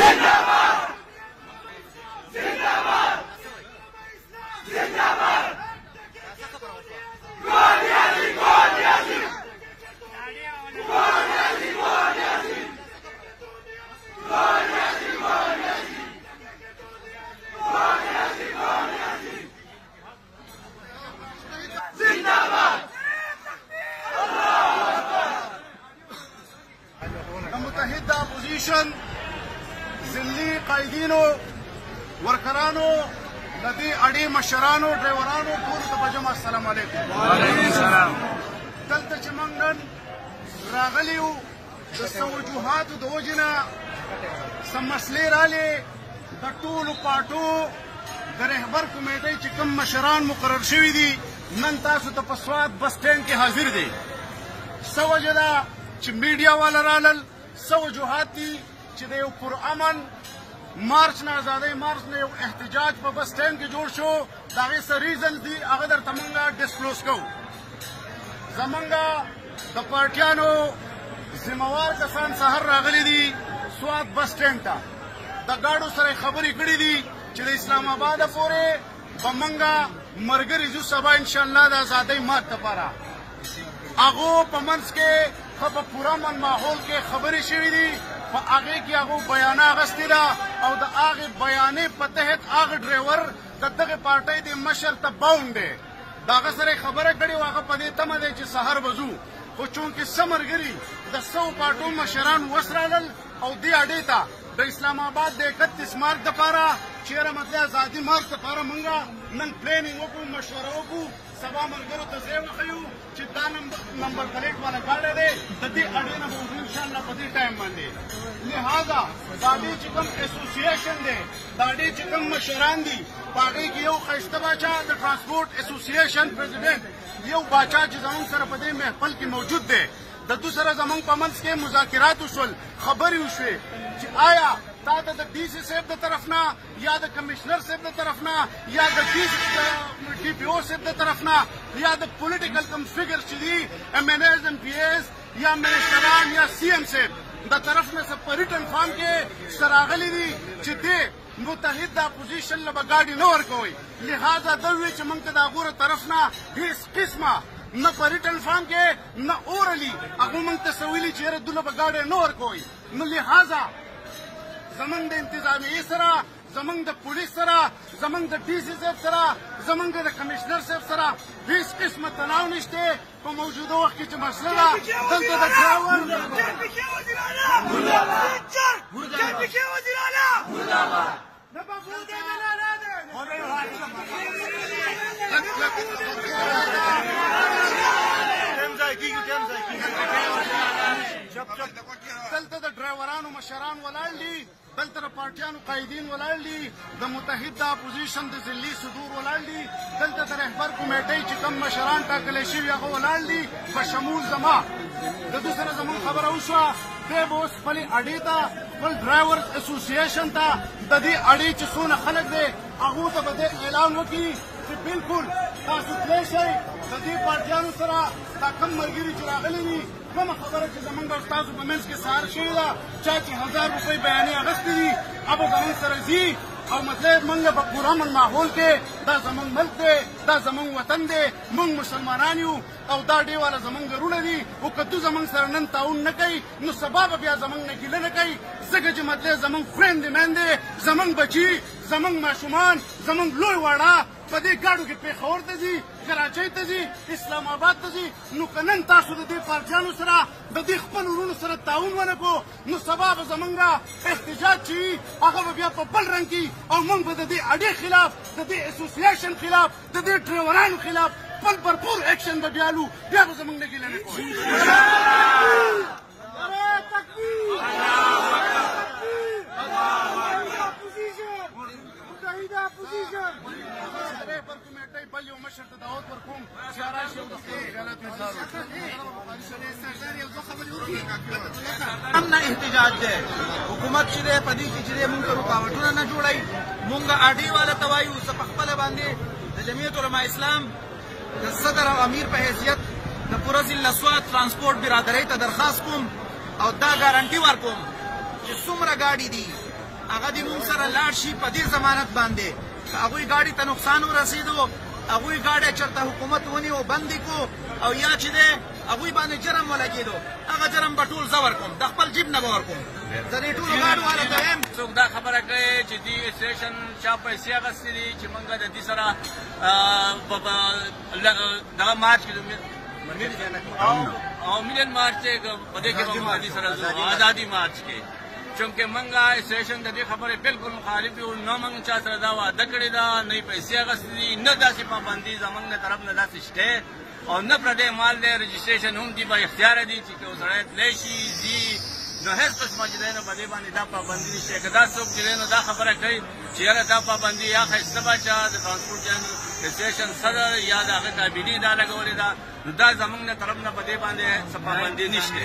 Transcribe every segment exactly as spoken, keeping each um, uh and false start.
متحد اپوزیشن ضلعي قائدینو ورکرانو ندی اړې مشرانو ډرایورانو ټول ته په جمع السلام علیکم. وعلیکم السلام. دلته چې موږ نن راغلي یو د څه وجوهاتو د وجې نه څه مسلې رالې د ټولو پاټو د رهبر کمیټۍ چې کوم مشران مقرر شوي دي نن تاسو ته په سوات بس سټینډ کې حاضر دي. څه وجه ده چې میډیا والا رالل، څه وجوهات دي چې د یو پرامن مارچ نه ازادۍ مارچ نه یو احتجاج په بس سټینډ کې جوړ شو، د هغې څه ریزنز دي هغه درته موږ ډسکلوز کوو. زمونږ د پارټیانو ذمهوار کسان سهار راغلي دي سوات بس سټینډ ته، د ګاډو سره خبرې کړې دي چې د اسلام آباده پورې به موږ ملګري ځو سبا انشاءالله د ازادۍ مارچ دپاره. هغو په منځ کې ښه په پوره من ماحول کې خبرې شوي دي، په هغې کې هغو بیانه اخیستې ده او د هغې بیانې په تحت هغه ډرایور د دغې پارټۍ د مشر ته باونډ دی، د هغه سره یې خبره کړې وه، هغه په دې تمه دی چې سهار به ځو. خو چونکې څه ملګري د سوو پاټو مشران وسرالل او دې اډې ته د اسلام آباد د اکتیس مارچ دپاره چېرې مطلب ازادي مارچ دپاره موږ نن پلیننګ وکړو، مشوره وکړو، سبا ملګرو ته ځای وښیو چې دا نمبر پلیټ والا ګاډی دی د دې اډې نه به وځو انشاءالله په دې ټایم باندې. لہذا د اډې چې کوم اسوسییشن دی، د اډې چې کوم مشران دي، په هغې کې یو ښایسته باچا د ټرانسپورټ اسوسییشن پرزیډنټ یو باچا چې زموږ سره په دې محفل کې موجود دی، د دو سره زموږ په منځ کې مذاکرات وشول، خبرې وشوې چې آیا تا ته د ډي سي صاحب د طرف نه یا د کمشنر صاحب د طرف نه یا د ډي پي او صاحب د طرف نه یا د پولیټیکل کم فګرز چې دي ایم این ایز ایم پي ایز یا منسټران یا سی ایم صاحب د طرف نه څه په ریټن فارم کې څه راغلي دي چې دې متحد اپوزیشن له به ګاډي نه ورکوئ. لہذا دا وویل چې موږ ته د هغو له طرف نه هېڅ قسمه نه په ریټن فارم کې نه اورلي هغو موږ ته څه ویلي چې یاره دوله به ګاډی نه ورکوئ. نو لہذا زمونږ د انتظامیې سره، زمونږ د پولیس سره، زمونږ د ډي سي صاحب سره، زمونږ د کمشنر صاحب سره هېڅ قسمه تناو نشته. په موجوده وخت کې چې مسله ده دلته د ډرایور دلته د ډرایورانو مشران ولاړ دي، دلته د پارټیانو قایدین ولاړ دي، د متحد اپوزیشن د ضلعي صدور ولاړ دي، دلته د رهبر کمیټۍ چې کوم مشران ټاکلی شوي هغه ولاړ دي په شمول زما. د دوی سره زموږ خبره وشوه، دی به اوس خپلې اډې ته، خپل ډرایورز اسوسییشن ته د دې اډې چې څونه خلک دی هغو ته به دی اعلان وکړي چې بلکل تاسو تللی شئ د دې پارټیانو سره دا کوم ملګري چې راغلي دي کومه خبره چې زمونږ او ستاسو په منځ کې سهار شوې ده، چا چې هزار روپۍ بیانې اخیستې دي هغه زمونږ سره ځي او مطلب موږ په پوره امن ماحول کې دا زمونږ ملک دی، دا زمونږ وطن دی، موږ مسلمانان یو او دا ډې والا زمونږ غرونه دي. خو که تو زمونږ سره نن تعاون نه کوي نو سبا به بیا زمونږ نه ګیله نه کوي، ځکه چې مطلب زمونږ فرینډ میندې، زمونږ بچي، زمونږ ماشومان، زمونږ لوی واړه په دې ګاډو کې پېښور ته ځي، کراچۍ ته ځي، اسلام آباد ته ځي. نو که نن تاسو د دې پارټیانو سره د دې خپلو وروڼو سره تعاون ونه کړو نو سبا به زمونږ احتجاج چې وي هغه به بیا په بل رنګ کې او موږ به د دې اډې خلاف، د دې اسوسییشن خلاف، د دې ډرایورانو خلاف خپل بھرپور ایکشن به بیا لو، بیا به زمونږ نه ګیله نه کوي. بل یو مشر ته دعوت ورکوم چې راشي او د خپل خیالات اظهار وکړي. هم نه احتجاج دی، حکومت چې دی په دې کې چې دی مونږ ته رکاوټونه نه جوړوي. مونږ اډې والا ته وایو څه په خپله باندې د جمعیت علما اسلام د صدر او امیر په حیثیت د پوره ضلع سوات ترانسپورټ برادرۍ ته درخواست کوم او دا ګارنټي ورکوم چې څومره ګاډي دي هغه دې مونږ سره لاړ شي په دې ضمانت باندې هغوی ګاډي ته نقصان ورسېدو هغوی ګاډی چېرته حکومت ونیو بندې کو او یا چې دی هغوی باندې جرم ولګېدو هغه جرم به ټول زه ورکوم د خپل جیب نه به ورکوم زه دې ټولو ګاډو والا ته وایم څوک دا خبره کوي چې دې اسوسیشن چا پیسې اخیستې دي چې موږ د دې سره دغه مارچ کې او ملین مارچ دی په دې کې به موږ د دې سره ځو آزادي مارچ کې چونکې موږ اسوسیشن د دې خبرې بالکل مخالف یو نه موږ چا سره دا وعده کړې ده نه یې پیسې اخیستې دي نه داسې پابندي زموږ د طرف نه داسې شته او نه پردی مال دی رجسټریشن هم دي با اختیاره دي چې یو سړی تللی شي ځي نو هېڅ قسمه چې دی نو په دې باندې دا پابندي نشته که دا څوک چې دی نو دا خبره کوي چې یاره دا پابندي یا ښایسته باچا د ټرانسپورټ اسوسیشن صدر یا د هغه کابینې دا لګولې ده نو دا زموږ نه طرف نه په دې باندې څه پابندي نشته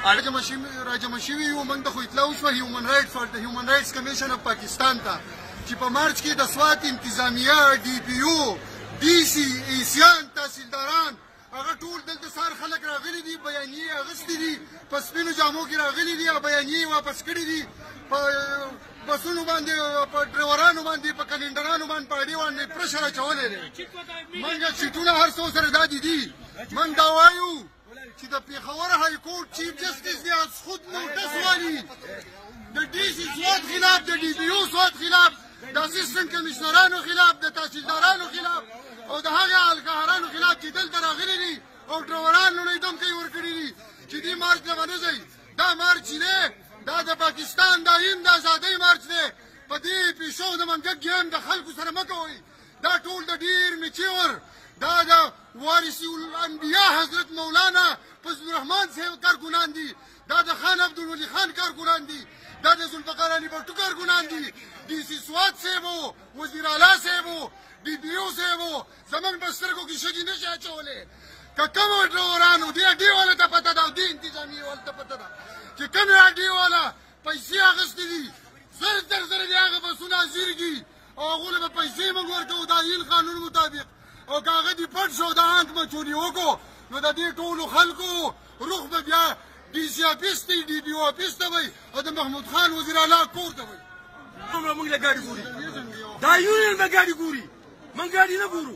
راجمع شوي یو موږ ته خو اطلاع وشوه هیومن رایټس د هیومن رایټس کمیشن اف پاکستان ته چې په مارچ کې د سوات انتظامیه ډي پي یو ډي سي ایسیان تحصیلداران هغه ټول دلته سار خلک راغلي دي بیانیې اخیستې دي په سپینو جامو کې راغلي دي او بیانیې واپس کړي دي په بسونو باندې په ډریورانو باندې په کلنډرانو باندې په اډې باندې پرشر اچولی دی موږ سیټونه هر څو سره دا دي دي موږ دا وایو چې د پېښور های کورټ چیف جسټس دی خود نوټس والي د ډي سي سوات خلاف د ډي پي یو سوات خلاف د اسسټنټ کمشنرانو خلاف د تحصیلدارانو خلاف او د هغه الکهرانو خلاف چې دلته راغلي دي او ډریورانو نه یې دمکۍ ورکړي دي چې دې مارچ نه به نه ځئ دا مارچ چې دی دا د پاکستان د ایم د ازادۍ مارچ دی په دې پیشو د منګک ګیم د خلکو سره مه کوئ دا ټول د ډېر میچور دا د وارث الانبیا حضرت مولانا فضل الرحمان صاحب کارکنان دي دا د خان عبدالولي خان کارکنان دي دا د ذوالفقار علي بټو کارکنان دي ډي سي سوات صاحب و وزیر اعلی صاحب و ډي پي یو صاحب و زموږ په سترګو کې شګې نه شي اچولی که کومو ډریورانو دې اډې والا ته پته ده او دې انتظامیې والا ته پته ده چې کومې اډې والا پیسې اخیستې دي زر زر زر دې هغه بسونه زیرږي او هغو له به پیسې موږ ورکوو د ایل قانون مطابق او که هغه دې پټ شو د آنک مچونې وکړو نو د دې ټولو خلکو روح به بیا ډي سي اپیس ته ډي پي او اپیس ته وایي او د محمود خان وزیر اعلی کور ته وایي دومره موږ له ګاډي ګوري دا یونین به ګاډي ګوري موږ ګاډي نه ګورو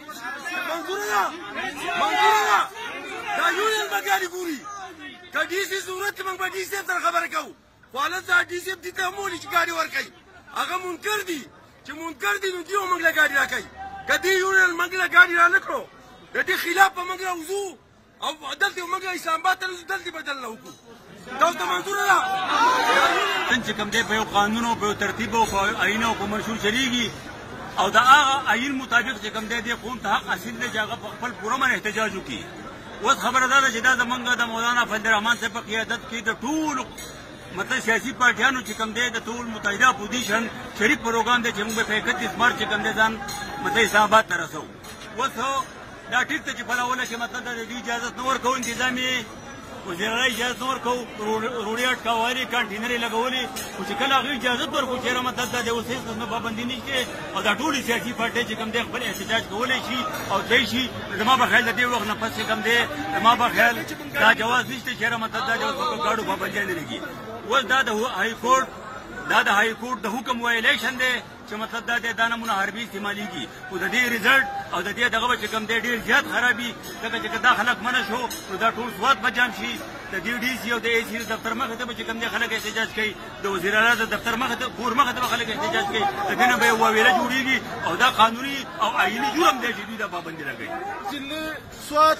منظوره ده منظوره ده دا یونین به ګاډي ګوري که ډي سي ضرورت موږ به ډي سي سره خبره کوو خو هلته ډي سي دې ته هم وویلي چې ګاډي ورکوي هغه منکر دي چې منکر دي نو دوی موږ له ګاډي راکوي که دې یونین موږ له ګاډي را نه کړو د دې خلاف به موږ راوځو او دلته موږ اسلام آباد ته دلته بدل نه وکړو دا ورته منظوره ده چې کوم دی په یو قانون او په یو ترتیب او په آیین او په منشور چلیږي او د هغه آیین مطابق چې کوم دی دې قوم ته حق حاصل دی چې هغه په خپل پوره من احتجاج وکړي اوس خبره دا ده چې دا زموږ د مولانا فضل الرحمان صاحب په قیادت کې د ټولو مطلب سیاسي پارټیانو چې کوم دی د ټول متحده اپوزیشن شریک پروګرام دی چې موږ په اکتیس مارچ چې کوم دی ځان مطلب اسلام آباد ته رسوو اوس دا ټیک ته چې پلاوله چې مطلب د دې اجازت نه ورکوو انتظامي وزیر اعلی اجازت نه ورکوو روډې اټکاوالې کانټینرې لګولې خو چې کله هغوی اجازت ورکوو چېرې مطلب دا د اوس هېڅ قسمه پابندي نشته او دا ټولې سیاسي پارټۍ چې کوم دی خپل احتجاج کولی شي او دی شي زما په خیال د دې وخت نه پس چې کوم دی زما په خیال دا جواز نشته چېرې مطلب دا د اوس په ګاډو پابندي نه لګي اوس دا د های کورټ دا د های کورټ د حکم وایلیشن دی چې مطلب دا دی دا نمونه حربي استعمالېږي خو د دې رزلټ او د دې دغه به چې کوم دی ډېر زیات خرابي ځکه چې که دا خلک منع شو نو دا ټول سوات به جام شي د دې ډي سي او د اے سي دفتر مخې ته به چې کوم دی خلک احتجاج کوي د وزیر اعلی د دفتر مخې ته کور مخې ته به خلک احتجاج کوي د دې نه به یو واویله جوړېږي او دا قانوني او آییني جرم دی چې دوی دا پابندي لګوي ضلع سوات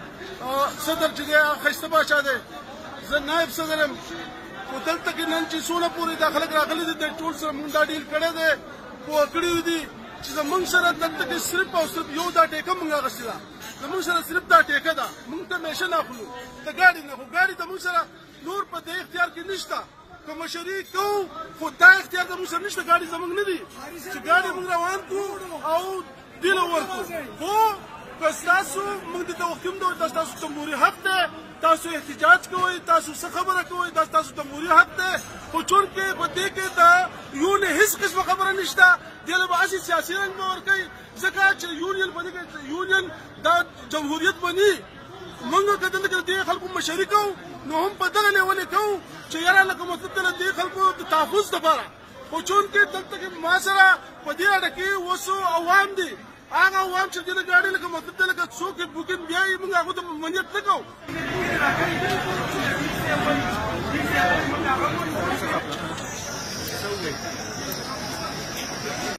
صدر چې دی ښایسته باچا دی زه نایب صدر یم خو دلته کې نن چې څونه پورې دا خلک راغلي دي د ټول سره مونږ دا ډیل کړی دی پوه کړي دي چې زمونږ سره دلته کې صرف او صرف یو دا ټیکه مونږ اخیستې ده زمونږ سره صرف دا ټیکه ده مونږ ته میشه نه اخلو د ګاډي نه خو ګاډي زمونږ سره نور په دې اختیار کې نشته که مشري کوو خو دا اختیار زمونږ سره نشته ګاډي زمونږ نه دي چې ګاډي مونږ روان کړو او دې له ورکړو خو که ستاسو مونږ دې ته وخت هم دا ستاسو جمهوري حق دی تاسو احتجاج کوئ تاسو څه خبره کوئ دا ستاسو جمهوري حق دی خو چونکې په دې کې د یون هېڅ قسمه خبره نشته دې له به هسې سیاسي رنګ به ورکوي ځکه چې یونین په دې کې یونین دا جمهوریت بني موږ که دلته کې د دې خلکو مشري کوو نو هم په دغه لیول یې کوو چې یاره لکه مطلب د دې خلکو د تحفظ دپاره خو چونکې دلته کې ما سره په دې اړه کې اوس عوام دي هغه عوام چې دې ګاډي لکه مطلب دی لکه څوک بوکین بیا یې موږ هغو ته منیت نه کوو